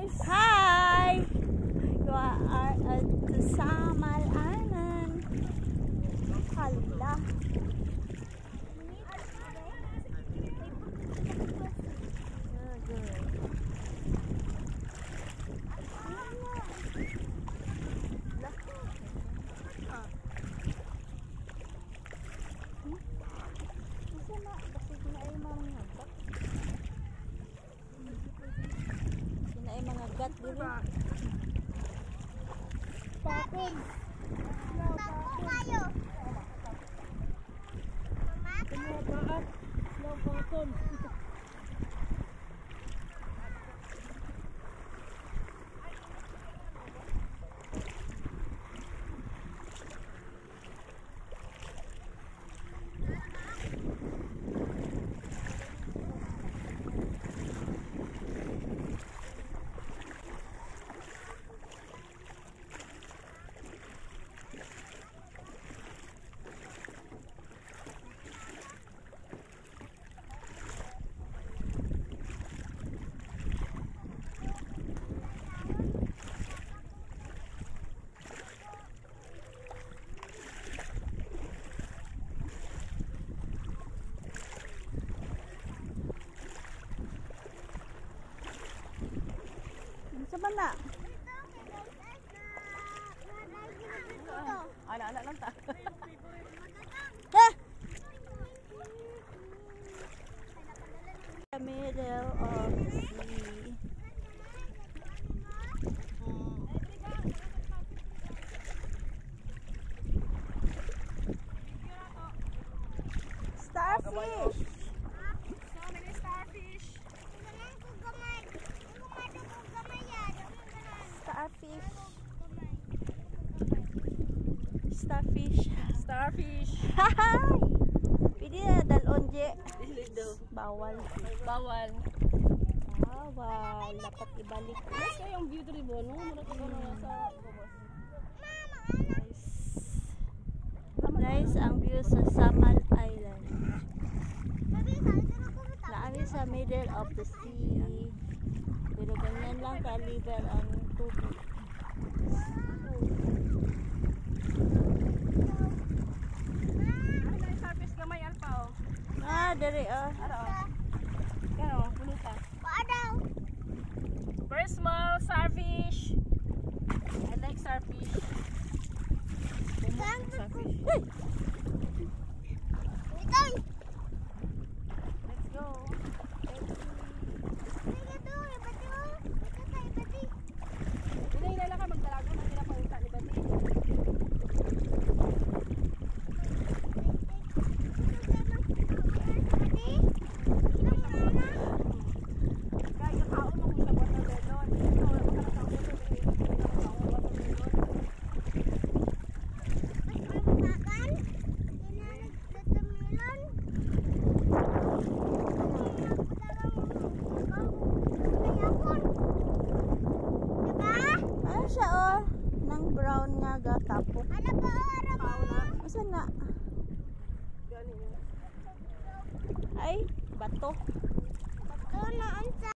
guys! Hi! You are at the Samal Island. Hala. Gat dito. Bakit? Tako kayo. Mama, Tumabaat. Slow button. Sa bana. Ala lang ta. The middle of the sea. Starfish. so many starfish. Starfish. Starfish. Starfish. Hi! Pwede na dalon, Je. Dili daw. Bawal. Bawal. Bawal. Dapat ibalik. Mas kayong view diri mo, no? Mura ka na sa bubos. Nice ang view sa Samal Island. Naami sa middle of the sea. Pero ganyan lang ka-level ang tubig. Ay, starfish gamay alpa oh. Dere oh. Ara oh. Yan oh, puluta. Paadaw. Very small starfish. I like starfish. Starfish. Itoy. Let's go. Hinay lang ka magdalago na nila pauta ni Bati. Kaya kaon mo sa watermelon. Ano siya oh? Nang brown nga gatapok. Ano ba? Asa na? Ay, bato. Ito na ang